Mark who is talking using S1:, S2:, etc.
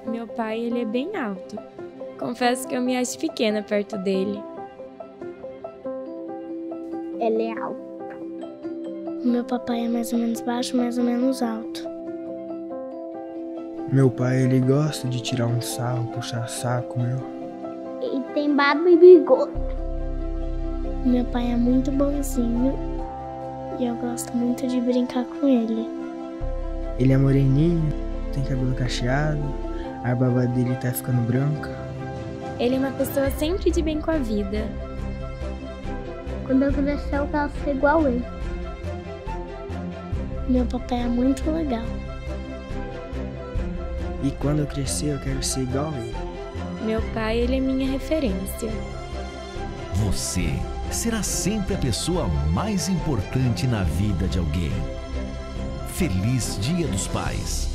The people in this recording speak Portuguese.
S1: Meu pai, ele é bem alto. Confesso que eu me acho pequena perto dele.
S2: Ele é alto.
S3: Meu papai é mais ou menos baixo, mais ou menos alto.
S4: Meu pai, ele gosta de tirar um sarro, puxar saco, meu.
S2: Ele tem barba e bigode.
S3: Meu pai é muito bonzinho e eu gosto muito de brincar com ele.
S4: Ele é moreninho, tem cabelo cacheado, a barba dele tá ficando branca.
S1: Ele é uma pessoa sempre de bem com a vida.
S2: Quando eu crescer, eu quero ser igual ele.
S3: Meu papai é muito legal.
S4: E quando eu crescer, eu quero ser igual a ele.
S1: Meu pai, ele é minha referência.
S5: Você será sempre a pessoa mais importante na vida de alguém. Feliz Dia dos Pais!